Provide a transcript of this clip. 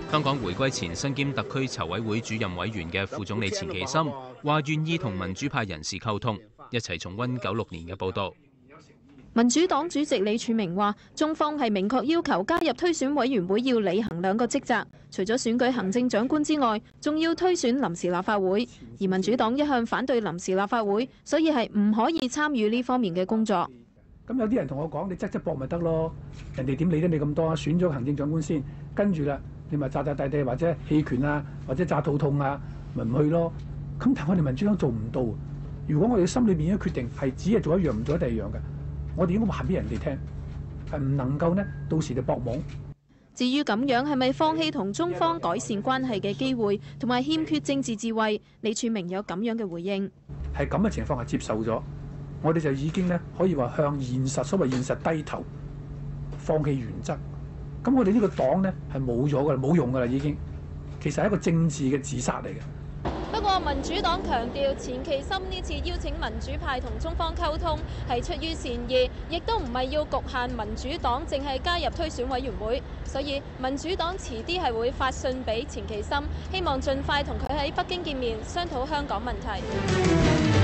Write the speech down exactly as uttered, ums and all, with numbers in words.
香港回歸前身兼特區籌委會主任委員嘅副總理錢其琛話願意同民主派人士溝通，一齊重溫九六年嘅報導。 民主黨主席李柱銘話：中方係明確要求加入推選委員會要履行兩個職責，除咗選舉行政長官之外，仲要推選臨時立法會。而民主黨一向反對臨時立法會，所以係唔可以參與呢方面嘅工作。 咁有啲人同我講：你側側膊咪得咯，人哋點理得你咁多啊？選咗行政長官先，跟住啦，你咪詐詐諦諦或者棄權啊，或者詐肚痛啊，咪唔去咯。咁但係我哋民主黨做唔到。如果我哋心裏邊嘅決定係只係做一樣唔做第二樣嘅，我哋應該話俾人哋聽，係唔能夠呢，到時就搏懵。 至於咁樣係咪放棄同中方改善關係嘅機會，同埋欠缺政治智慧？李柱銘有咁樣嘅回應： 係咁嘅情況下接受咗，我哋就已經呢，可以話向現實所謂現實低頭，放棄原則。咁我哋呢個黨呢，係冇咗㗎啦，冇用㗎啦已經。其實係一個政治嘅自殺嚟嘅。 不過民主黨強調，錢其琛呢次邀請民主派同中方溝通係出於善意，亦都唔係要局限民主黨淨係加入推選委員會。所以民主黨遲啲係會發信俾錢其琛，希望盡快同佢喺北京見面，商討香港問題。